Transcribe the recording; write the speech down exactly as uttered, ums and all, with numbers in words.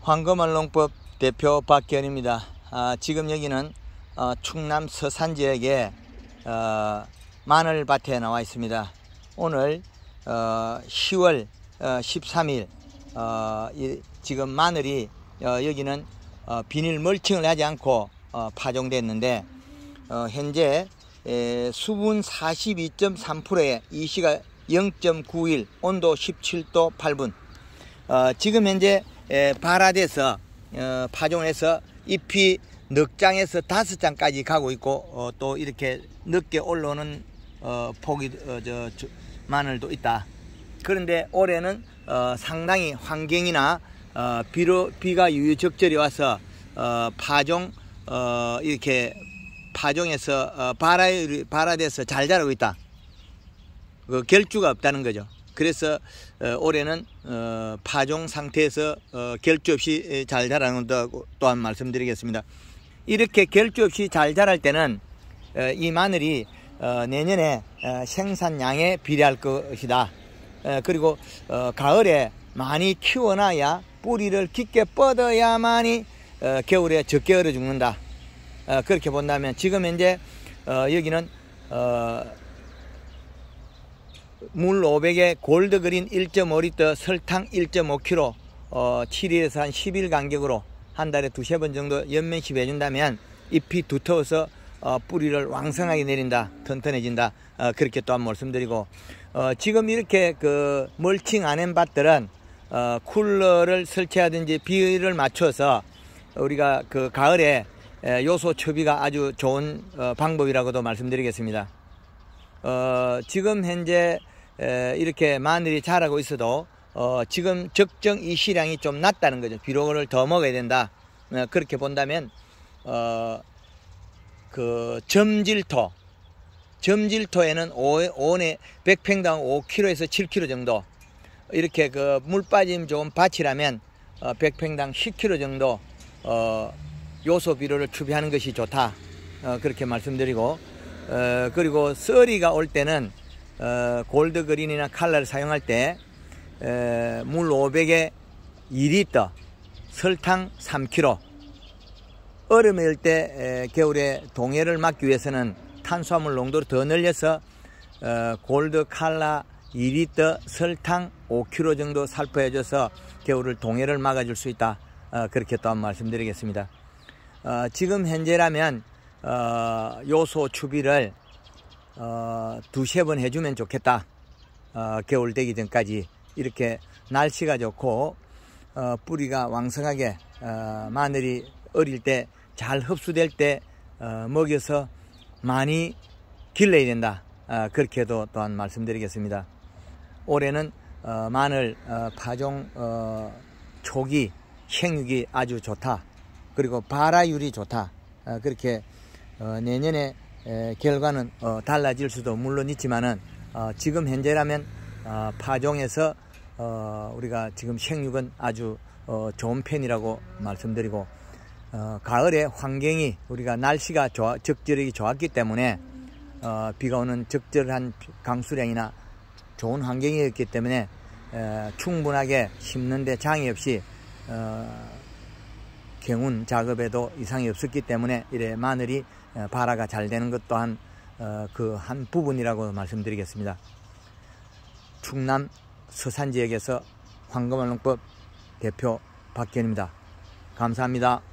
황금언농법 대표 박기현입니다. 아, 지금 여기는 어, 충남 서산 지역의 어, 마늘밭에 나와 있습니다. 오늘 어, 시월 어, 십삼일 어, 이, 지금 마늘이 어, 여기는 어, 비닐 멀칭을 하지 않고 어, 파종됐는데 어, 현재 에, 수분 사십이 점 삼 퍼센트에 이 시각 영 점 구일, 온도 십칠 도 팔 분. 어, 지금 현재 에, 발화돼서 어, 파종을 해서 잎이 넉 장에서 다섯 장까지 가고 있고 어, 또 이렇게 늦게 올라오는 어, 폭이 어, 저, 저, 마늘도 있다. 그런데 올해는 어, 상당히 환경이나 어, 비로, 비가 유유적절히 와서 어, 파종 어, 이렇게 파종해서 어, 발화, 발화돼서 잘 자라고 있다. 그 결주가 없다는 거죠. 그래서 어, 올해는 어, 파종 상태에서 어, 결주 없이 잘 자란다고 또한 말씀드리겠습니다. 이렇게 결주 없이 잘 자랄 때는 어, 이 마늘이 어, 내년에 어, 생산량에 비례할 것이다. 어, 그리고 어, 가을에 많이 키워놔야 뿌리를 깊게 뻗어야만이 어, 겨울에 적게 얼어 죽는다. 어, 그렇게 본다면 지금 현재 어, 여기는 어, 물 오백에 골드그린 일 점 오 리터, 설탕 일 점 오 킬로그램, 어, 칠 일에서 한 십 일 간격으로 한 달에 두세 번 정도 연면식 해준다면 잎이 두터워서 어, 뿌리를 왕성하게 내린다, 튼튼해진다. 어, 그렇게 또한 말씀드리고, 어, 지금 이렇게 그 멀칭 안 한 밭들은 어, 쿨러를 설치하든지 비를 맞춰서 우리가 그 가을에 에, 요소 처비가 아주 좋은 어, 방법이라고도 말씀드리겠습니다. 어, 지금 현재 에, 이렇게 마늘이 자라고 있어도 어, 지금 적정 이시량이 좀 낮다는 거죠. 비료를 더 먹어야 된다. 어, 그렇게 본다면 어, 그 점질토 점질토에는 온에 백 평당 오 킬로그램에서 칠 킬로그램 정도, 이렇게 그 물 빠짐 좋은 밭이라면 어, 백 평당 십 킬로그램 정도 어, 요소 비료를 추비하는 것이 좋다. 어, 그렇게 말씀드리고, 어, 그리고 썰이가 올 때는 어, 골드그린이나 칼라를 사용할 때 에, 물 오백에 이 리터, 설탕 삼 킬로그램, 얼음이 올 때 에, 겨울에 동해를 막기 위해서는 탄수화물 농도를 더 늘려서 어, 골드 칼라 이 리터, 설탕 오 킬로그램 정도 살포해줘서 겨울을 동해를 막아줄 수 있다. 어, 그렇게 또한 말씀드리겠습니다. 어, 지금 현재라면 어, 요소 추비를 어, 두세 번 해주면 좋겠다. 어, 겨울 되기 전까지 이렇게 날씨가 좋고 어, 뿌리가 왕성하게 어, 마늘이 어릴 때 잘 흡수될 때 어, 먹여서 많이 길러야 된다. 어, 그렇게도 또한 말씀드리겠습니다. 올해는 어, 마늘 어, 파종 어, 초기 생육이 아주 좋다. 그리고 발화율이 좋다. 어, 그렇게 어, 내년에 에, 결과는 어, 달라질 수도 물론 있지만은 어, 지금 현재라면 어, 파종에서 어, 우리가 지금 생육은 아주 어, 좋은 편이라고 말씀드리고, 어, 가을에 환경이 우리가 날씨가 좋아, 적절히 좋았기 때문에 어, 비가 오는 적절한 강수량이나 좋은 환경이었기 때문에 에, 충분하게 심는데 장애 없이 어, 경운 작업에도 이상이 없었기 때문에 이래 마늘이 발화가 잘 되는 것 또한 어, 그 한 부분이라고 말씀드리겠습니다. 충남 서산 지역에서 황금언농법 대표 박기현입니다. 감사합니다.